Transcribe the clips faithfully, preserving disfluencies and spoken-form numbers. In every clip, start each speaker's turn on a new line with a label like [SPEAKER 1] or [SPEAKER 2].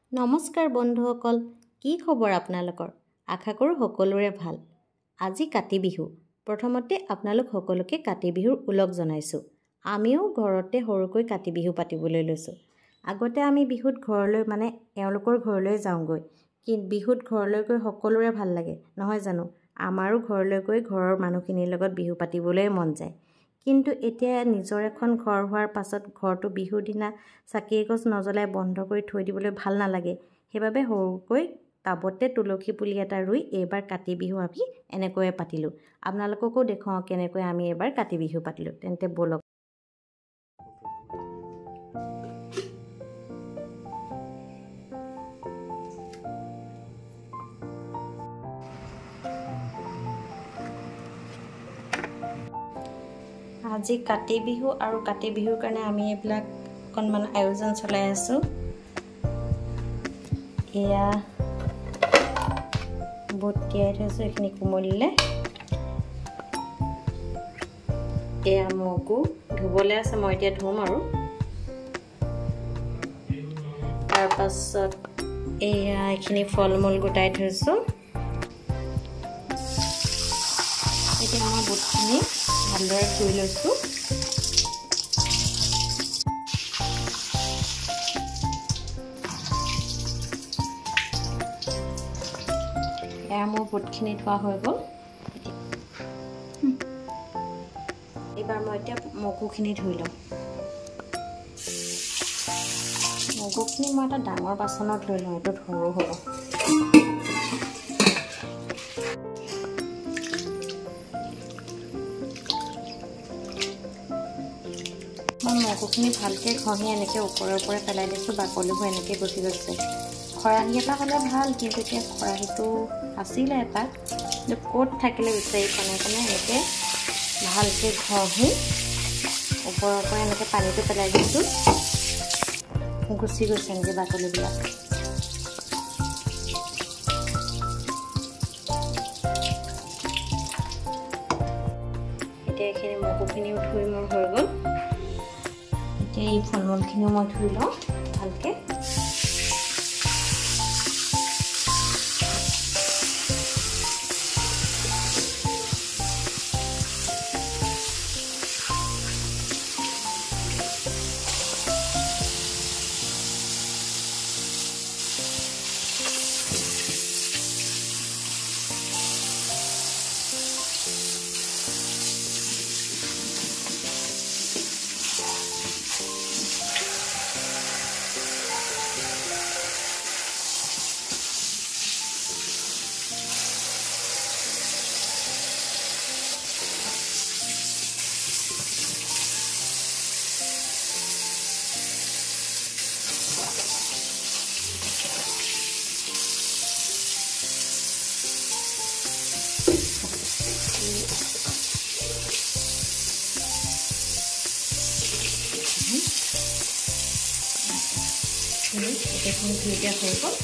[SPEAKER 1] নমস্কাৰ বন্ধুসকল, কি খবৰ আপোনালোকৰ? আশা কৰোঁ সকলোৰে ভাল। আজি কাতি বিহু। প্ৰথমতে আপোনালোক সকলোকে কাতি বিহুৰ ওলগ জনাইছোঁ। আমিও ঘৰতে সৰুকৈ কাতি বিহু পাতিবলৈ লৈছোঁ। আগতে আমি বিহুত ঘৰলৈ মানে এওঁলোকৰ ঘৰলৈ যাওঁগৈ। কিন্তু বিহুত ঘৰলৈ গৈ সকলোৰে ভাল লাগে, নহয় জানো? আমাৰো ঘৰলৈ গৈ ঘৰৰ মানুহখিনিৰ লগত বিহু পাতিবলৈ মন যায়। কিন্তু এতিয়া নিজৰ এখন ঘৰ হোৱাৰ পাছত ঘৰটো বিহুৰ দিনা চাকি এগছ নজ্বলাই বন্ধ কৰি থৈ দিবলৈ ভাল নালাগে। সেইবাবে সৰুকৈ টাবতে তুলসী পুলি এটা ৰুই এইবাৰ কাতি বিহু আমি এনেকৈয়ে পাতিলোঁ। আপোনালোককো দেখুৱাওঁ কেনেকৈ আমি এইবাৰ কাতি বিহু পাতিলোঁ। তেন্তে ব'লক। আজি কাতি বিহু আৰু কাতি বিহুৰ কাৰণে আমি এইবিলাক অকণমান আয়োজন চলাই আছোঁ। এয়া বুট তিয়াই থৈছোঁ, এইখিনি কোমলিলে। এয়া মগু ধুবলৈ আছে, মই এতিয়া ধুম আৰু। তাৰপাছত এয়া এইখিনি ফল মূল গোটাই থৈছোঁ। এতিয়া মই বুটখিনি ভালদৰে ধুই লৈছোঁ। এয়া মোৰ বুটখিনি ধোৱা হৈ গ'ল। এইবাৰ মই এতিয়া মগুখিনি ধুই লওঁ। মগুখিনি মই এটা ডাঙৰ বাচনত লৈ লওঁ, এইটো সৰু হ'ব। মই মগুখিনি ভালকৈ ঘঁহি এনেকৈ ওপৰে ওপৰে পেলাই দিছোঁ, বাকলিবোৰ এনেকৈ গুচি গৈছে। খৰাহি এটা হ'লে ভাল, কিন্তু এতিয়া খৰাহিটো আছিলে এটা, কিন্তু ক'ত থাকিলে বিচাৰি পোৱা নাই কাৰণে এনেকৈ ভালকৈ ঘঁহি ওপৰৰ ওপৰে এনেকৈ পানীটো পেলাই দিছোঁ, গুচি গৈছে এনেকৈ বাকলিবিলাক। এতিয়া এইখিনি মগুখিনিও ধুই মোৰ হৈ গ'ল। এতিয়া এই ফল মূলখিনিও মই ধুই লওঁ ভালকৈ। এইখিনি ধুই দিয়া হৈ গ'ল।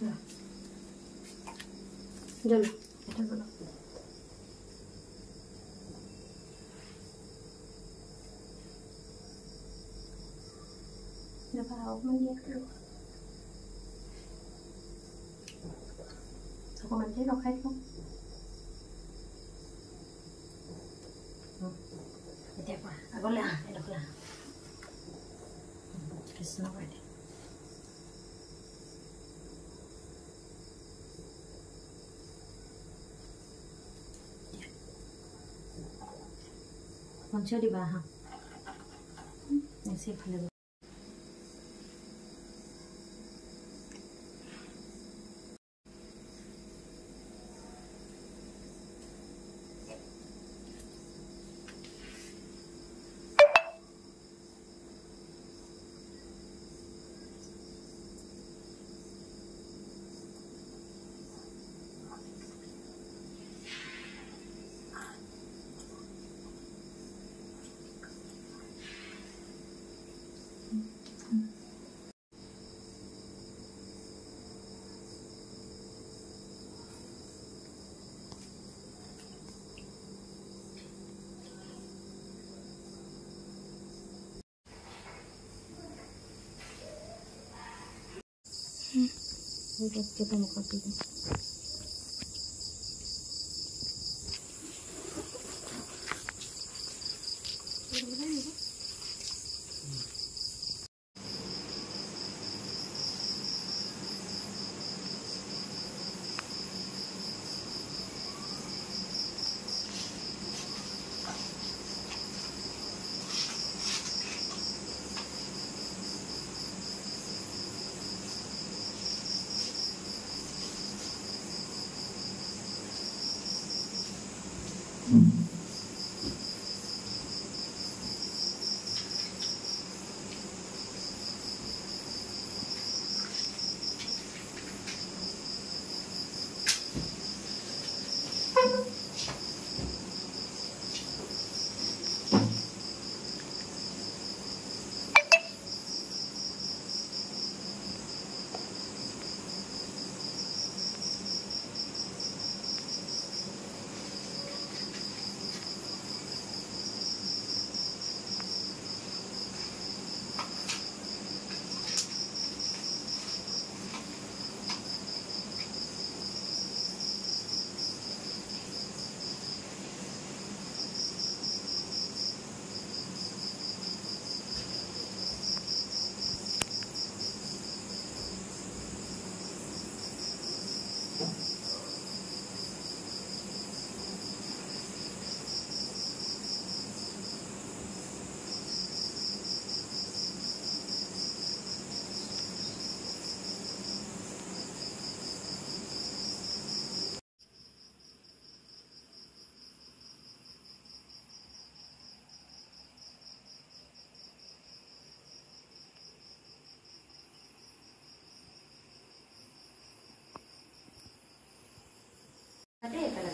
[SPEAKER 1] জ্বলো এটা জ্বলো Dapat aku melihat dulu. Aku mandi lo kayak tuh. Hmm. Itu apa? Aku lah, aku lah. Kisah apa ini? Kunci di bawah. Ini sih paling. Kita kita mau kopi. Ada ya kalau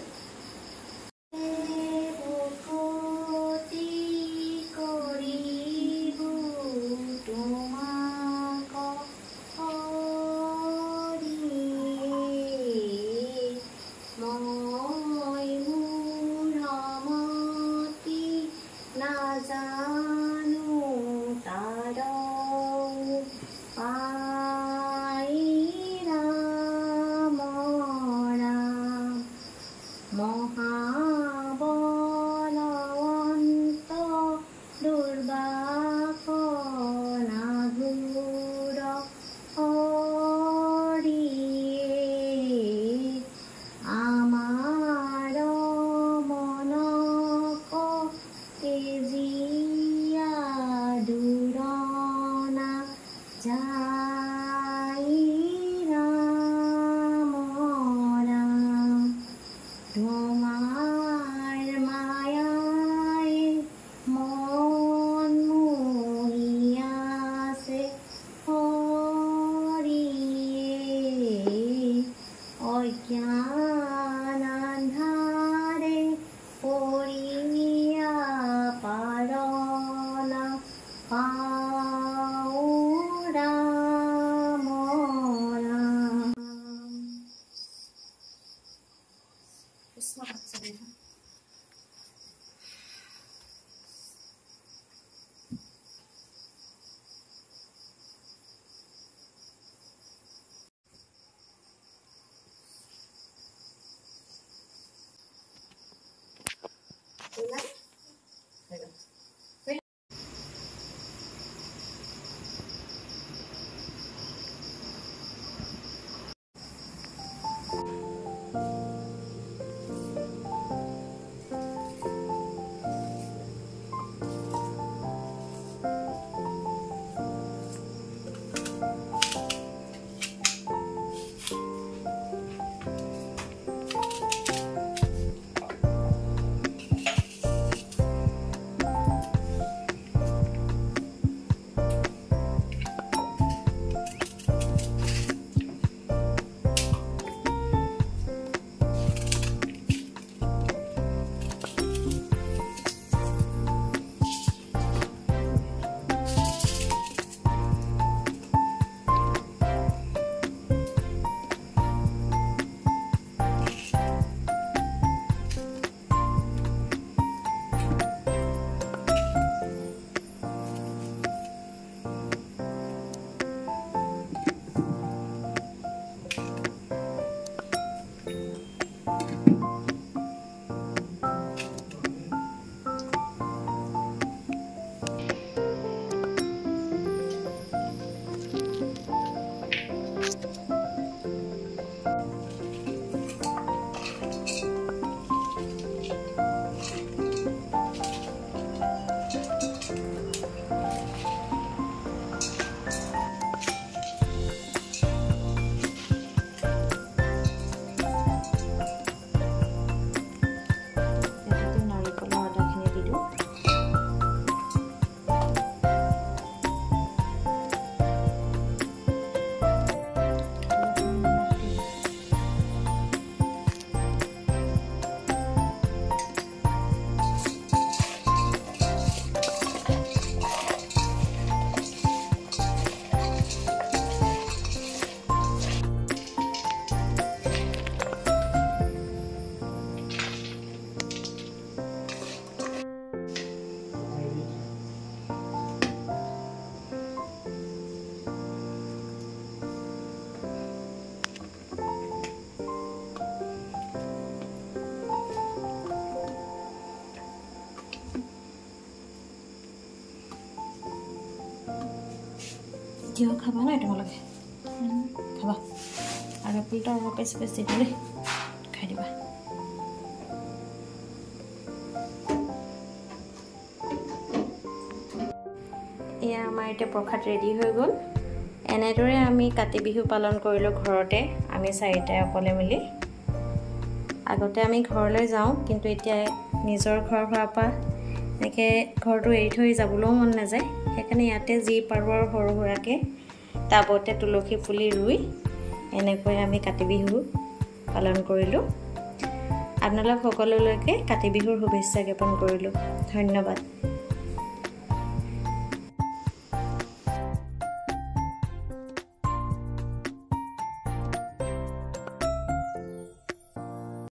[SPEAKER 1] Dia খাবা না তোমালোকে খাবা আৰু পুলটা আৰু পেছি পেছি দিলে খাই দিবা এয়া আমাৰ এটা প্ৰসাদ ৰেডি হৈ গ'ল এনেদৰে আমি কাতি বিহু পালন কৰিলো ঘৰতে আমি চাৰিটাই অকলে মিলি আগতে আমি ঘৰলৈ যাওঁ কিন্তু এতিয়া নিজৰ ঘৰ হোৱাৰ পৰা একে ঘৰটো এৰি থৈ যাবলৈও মন নাযায় সেইকাৰণে ইয়াতে যি পাৰোঁ সৰু সুৰাকে টাবতে তুলসী পুলি ৰুই এনেকৈ আমি কাতি বিহু পালন কৰিলোঁ আপোনালোক সকলোলৈকে কাতি বিহুৰ শুভেচ্ছা জ্ঞাপন কৰিলোঁ ধন্যবাদ।